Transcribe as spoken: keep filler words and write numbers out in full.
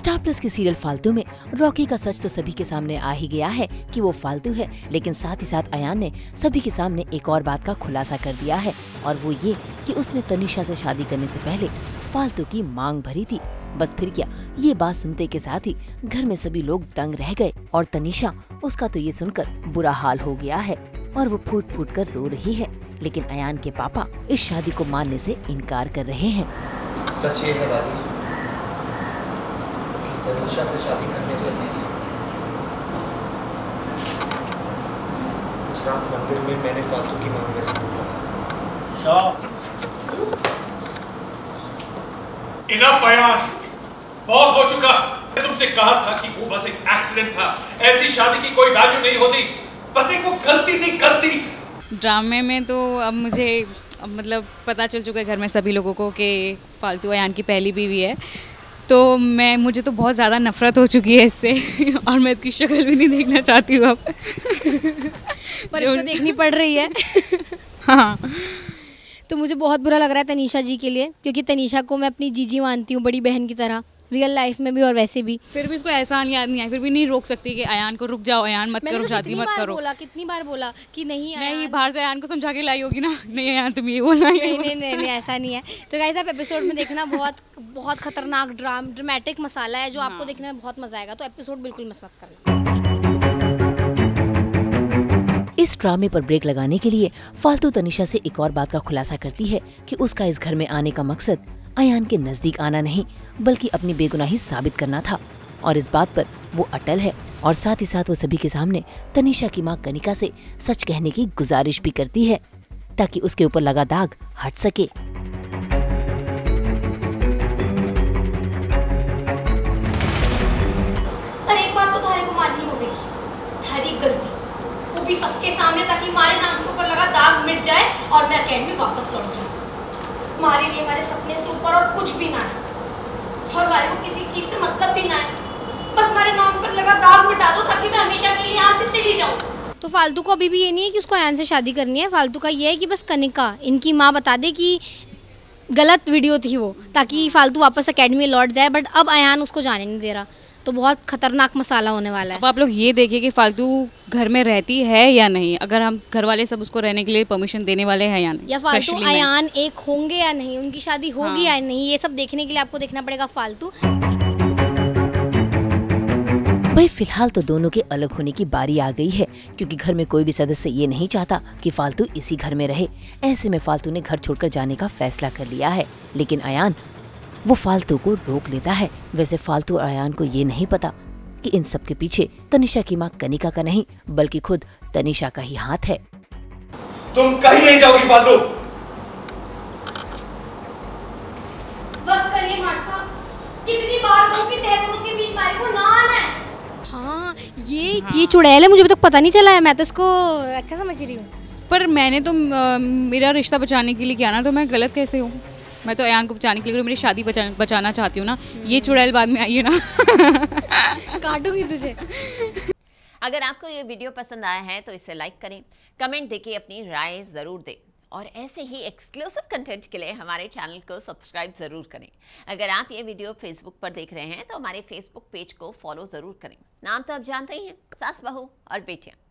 Star plus के serial फालतू में रॉकी का सच तो सभी के सामने आ ही गया है कि वो फालतू है, लेकिन साथ ही साथ अयान ने सभी के सामने एक और बात का खुलासा कर दिया है, और वो ये कि उसने तनीषा से शादी करने से पहले फालतू की मांग भरी थी। बस फिर क्या, ये बात सुनते के साथ ही घर में सभी लोग दंग रह गए, और तनीषा, उसका तो ये सुनकर बुरा हाल हो गया है और वो फूट फूट कर रो रही है। लेकिन अयान के पापा इस शादी को मानने से इनकार कर रहे हैं। सच ये है दादी, तनीषा से शादी करने से पहले उस रात मंदिर में मैंने फालतू की मांगने से बोला। इनफ अयान, बहुत हो चुका। मैं तुमसे कहा था कि वो बस एक एक्सीडेंट था, ऐसी शादी की कोई वैल्यू नहीं होती, बस एक वो गलती थी, गलती। ड्रामे में तो अब मुझे अब मतलब पता चल चुका है घर में सभी लोगों को कि फालतू अयान की पहली बीवी है, तो मैं मुझे तो बहुत ज़्यादा नफरत हो चुकी है इससे और मैं इसकी शक्ल भी नहीं देखना चाहती हूँ अब पर इसको देखनी पड़ रही है। हाँ, तो मुझे बहुत बुरा लग रहा है तनीषा जी के लिए, क्योंकि तनीषा को मैं अपनी जीजी मानती हूँ, बड़ी बहन की तरह, रियल लाइफ में भी और वैसे भी। फिर भी इसको एहसान याद नहीं आया, फिर भी नहीं रोक सकती कि अयान को रुक जाओ, अयान मत करो, शादी मत करो। बोला कितनी बार बोला कि नहीं, मैं ये बाहर से अयान को समझा के लाई होगी ना, नहीं अयान तुम ये बोलना। नहीं नहीं नहीं नहीं ऐसा नहीं है। तो गाइस आप एपिसोड में देखना, बहुत बहुत खतरनाक ड्राम ड्रामेटिक मसाला है जो आपको देखने में बहुत मजा आएगा, तो एपिसोड बिल्कुल मिस मत करना। इस ड्रामे पर ब्रेक लगाने के लिए फालतू तनीषा से एक और बात का खुलासा करती है कि उसका इस घर में आने का मकसद अयान के नजदीक आना नहीं, बल्कि अपनी बेगुनाही साबित करना था, और इस बात पर वो अटल है। और साथ ही साथ वो सभी के सामने तनीषा की मां कनिका से सच कहने की गुजारिश भी करती है, ताकि उसके ऊपर लगा दाग हट सके। पर एक बात तो थारी को माननी होगी, थारी गलती, वो भी सबके सामने, ताकि हमारे नाम के ऊपर लगा दाग मिट जाए और मैं अकेडमी वापस लौट जाऊँ। हमारे लिए हमारे सपने से ऊपर और कुछ भी ना है, और हमारे को किसी चीज से मतलब भी ना है, बस हमारे नाम पर लगा दाग मिटा दो ताकि मैं हमेशा के लिए यहाँ से चली जाऊँ। तो फालतू को अभी भी ये नहीं है कि उसको अयान से शादी करनी है, फालतू का ये है कि बस कनिका, इनकी माँ बता दे कि गलत वीडियो थी वो, ताकि फालतू वापस अकेडमी लौट जाए, बट अब अयान उसको जाने नहीं दे रहा, तो बहुत खतरनाक मसाला होने वाला है। अब आप लोग ये देखिए कि फालतू घर में रहती है या नहीं, अगर हम घर वाले सब उसको रहने के लिए परमिशन देने वाले हैं या नहीं, या फालतू अयान एक होंगे या नहीं, उनकी शादी होगी हाँ। या नहीं, ये सब देखने के लिए आपको देखना पड़ेगा फालतू। भाई फिलहाल तो दोनों के अलग होने की बारी आ गई है, क्योंकि घर में कोई भी सदस्य ये नहीं चाहता कि फालतू इसी घर में रहे। ऐसे में फालतू ने घर छोड़कर जाने का फैसला कर लिया है, लेकिन अयान वो फालतू को रोक लेता है। वैसे फालतू और अयान को ये नहीं पता कि इन सब के पीछे तनीषा की मां कनिका का नहीं, बल्कि खुद तनीषा का ही हाथ है। तुम कहीं नहीं जाओगी फालतू। बस करिए माट साहब, कितनी बार कहूं कि तहकुन के बीच मारे को ना आना है। हाँ ये हाँ। ये चुड़ैल है, मुझे अभी तक पता नहीं चला है, मैं तो इसको अच्छा समझ रही हूँ। पर मैंने तो आ, मेरा रिश्ता बचाने के लिए किया ना, तो मैं गलत कैसे हूँ? मैं तो अयान को बचाने के लिए मेरी शादी बचा, बचाना चाहती हूँ ना। ये चुड़ैल बाद में आई है ना काटूंगी तुझे। अगर आपको ये वीडियो पसंद आया है तो इसे लाइक करें, कमेंट देके अपनी राय ज़रूर दें, और ऐसे ही एक्सक्लूसिव कंटेंट के लिए हमारे चैनल को सब्सक्राइब ज़रूर करें। अगर आप ये वीडियो फेसबुक पर देख रहे हैं तो हमारे फेसबुक पेज को फॉलो ज़रूर करें। नाम तो आप जानते ही हैं, सास बहू और बेटियाँ।